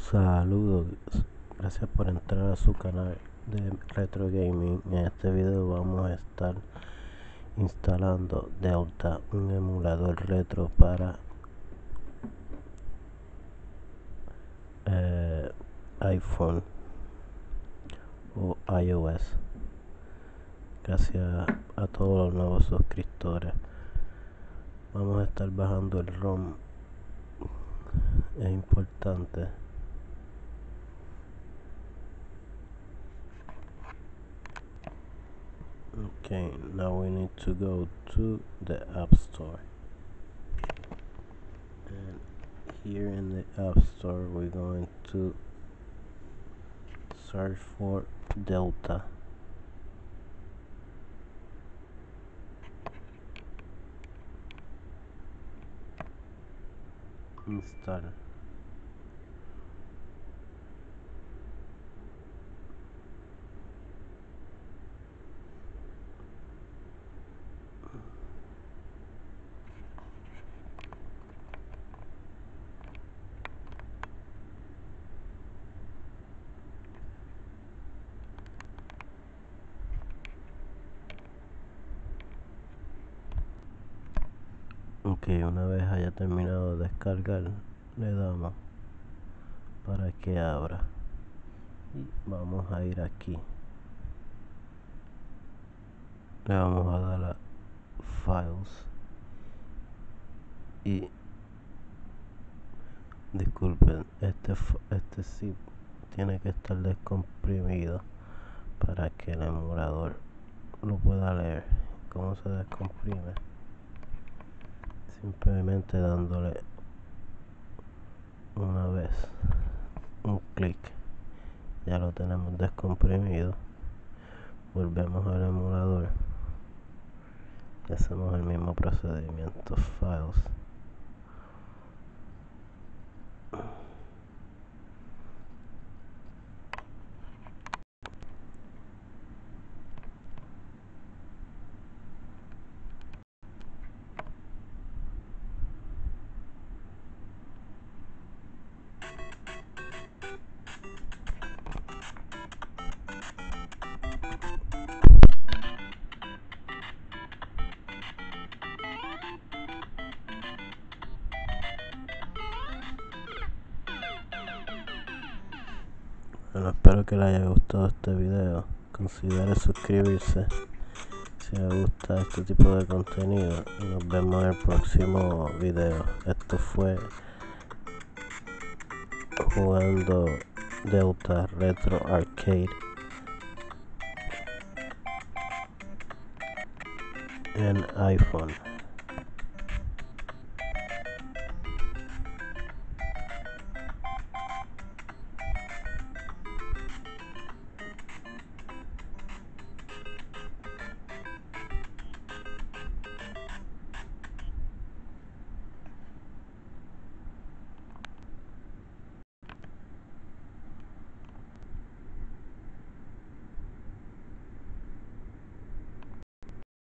Saludos, gracias por entrar a su canal de Retro Gaming. En este video vamos a estar instalando Delta, un emulador retro para iPhone o iOS. Gracias a todos los nuevos suscriptores. Vamos a estar bajando el ROM, es importante. Okay, now we need to go to the App Store, and here in the App Store we're going to search for Delta. Install. Ok, una vez haya terminado de descargar, le damos para que abra y vamos a ir aquí, le vamos a dar a Files y disculpen, este zip tiene que estar descomprimido para que el emulador lo pueda leer. ¿Cómo se descomprime? Simplemente dándole una vez un clic, ya lo tenemos descomprimido. Volvemos al emulador y hacemos el mismo procedimiento. Files, bueno, espero que les haya gustado este video. Considere suscribirse si les gusta este tipo de contenido y nos vemos en el próximo video. Esto fue jugando Delta Retro Arcade en iPhone.